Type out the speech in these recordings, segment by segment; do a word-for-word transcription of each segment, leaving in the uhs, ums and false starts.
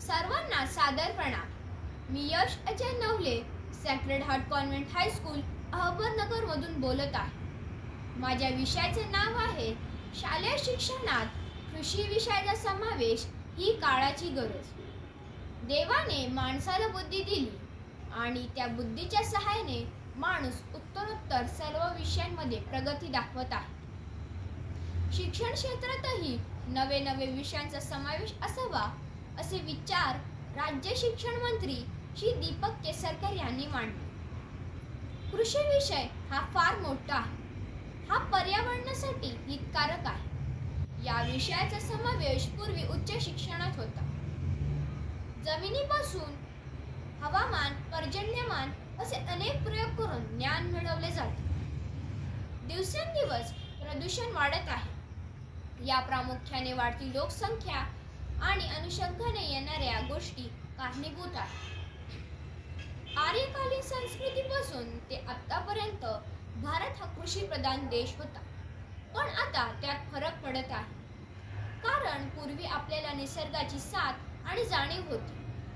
सर्वांना सादर प्रणाम। मी Yash Ajay Navale, sacred heart convent high school Ahmednagar मधून बोलत आहे। माझ्या विषयाचे नाव आहे शालेय शिक्षणात कृषी विषयाचा समावेश ही काळाची गरज। देवाने माणसाला बुद्धी दिली आणि त्या बुद्धीच्या सहाय्याने माणूस उत्तरोत्तर सर्व विषयांमध्ये प्रगती दाखवत आहे। शिक्षण क्षेत्रातही नवे नवे विषयांचा समावेश असावा असे विचार राज्य शिक्षण मंत्री श्री दीपक केसरकर यांनी मांडले। कृषी विषय हा फार मोठा आहे, हा पर्यावरणासाठी हितकारक आहे। या विषयाचा समावेश पूर्वी उच्च शिक्षणात होता। जमिनीपासून हवामान, पर्जन्यमान असे अनेक प्रयोग करून ज्ञान मिळवले जाते। दिवसेंदिवस प्रदूषण वाढत आहे। या प्रामुख्याने वाढती लोकसंख्या आणि अनुषंगाने येणाऱ्या गोष्टी कारणीभूत आहेत। आर्यकालीन संस्कृतीपासून ते आतापर्यंत भारत हा कृषी प्रधान देश होता, पण आता त्यात फरक पडत आहे। कारण पूर्वी आपल्याला निसर्गाची साथ आणि जाणीव होती।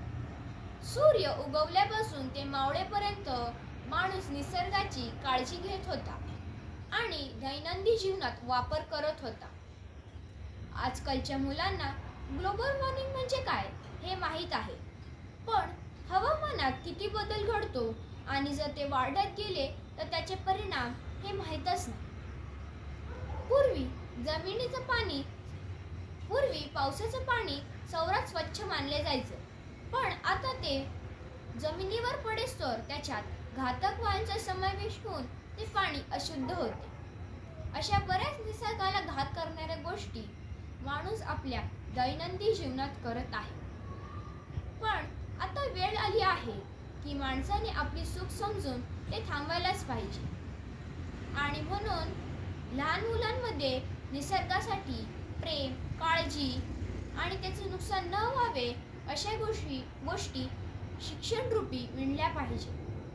सूर्य उगवल्यापासून ते मावळेपर्यंत माणूस निसर्गाची काळजी घेत होता आणि दैनंदिन जीवनात वापर करत होता। आजकालच्या मुलांना ग्लोबल वॉर्मिंग म्हणजे काय हे माहीत आहे, पण हवामानात किती बदल घडतो आणि जर ते वाढत गेले तर त्याचे परिणाम हे माहीतच नाही। पूर्वी जमिनीचं पाणी पूर्वी पावसाचं पाणी सर्वात स्वच्छ मानले जायचे, पण आता ते जमिनीवर पडेस्तोवर त्याच्यात घातक वायूंचा समावेश होऊन ते पाणी अशुद्ध होते। अशा बऱ्याच निसर्गाला घात करणाऱ्या गोष्टी माणूस आपल्या दैनंदिन जीवनात करत आहे। पण आता वेळ आली आहे की माणसाने आपली चूक समजून ते थांबवायलाच पाहिजे आणि म्हणून लहान मुलांमध्ये निसर्गासाठी प्रेम, काळजी आणि त्याचे नुकसान न व्हावे अशा गोष्टी गोष्टी शिक्षणरूपी विणल्या पाहिजे।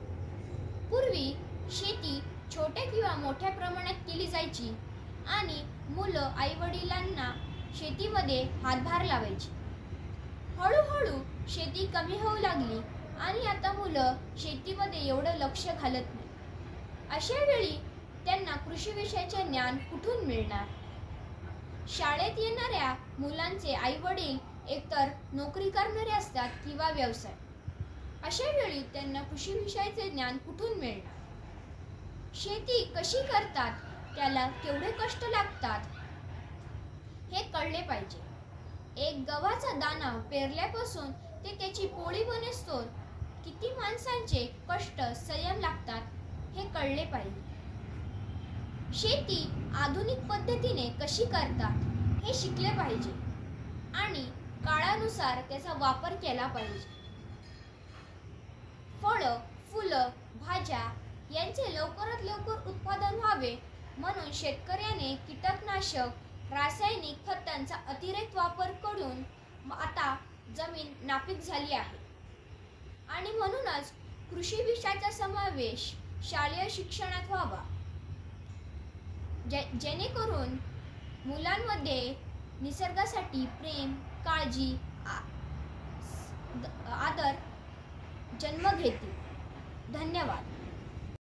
पूर्वी शेती छोट्या किंवा मोठ्या प्रमाणात केली जायची आणि मुलं आई-वडिलांना शेतीमध्ये हातभार लावायची। हळूहळू शेती कमी होऊ लागली आणि आता मुलं शेतीमध्ये एवढं लक्ष घालत नाही। अशा वेळी त्यांना कृषी विषयाचे ज्ञान कुठून मिळणार? शाळेत येणाऱ्या मुलांचे आई-वडील एकतर नोकरी करणारे असतात किंवा व्यवसाय। अशा वेळी त्यांना कृषी विषयाचे ज्ञान कुठून मिळणार? शेती कशी करतात, त्याला केवढे कष्ट लागतात हे कळले पाहिजे। एक गव्हाचा दाणा पेरल्यापासून ते त्याची पोळी बनेस्तोवर किती माणसांचे कष्ट, संयम लागतात हे कळले पाहिजे। शेती आधुनिक पद्धतीने कशी करतात हे शिकले पाहिजे आणि काळानुसार त्याचा वापर केला पाहिजे। फळं, फुलं, भाज्या यांचे लवकरात लवकर उत्पादन व्हावे म्हणून शेतकऱ्याने कीटकनाशक, रासायनिक खतांचा अतिरेक वापर करून आता जमीन नापीक झाली आहे आणि म्हणूनच कृषी विषयाचा समावेश शालेय शिक्षणात व्हावा, जे जेणेकरून मुलांमध्ये निसर्गासाठी प्रेम, काळजी, आदर जन्म घेतील। धन्यवाद।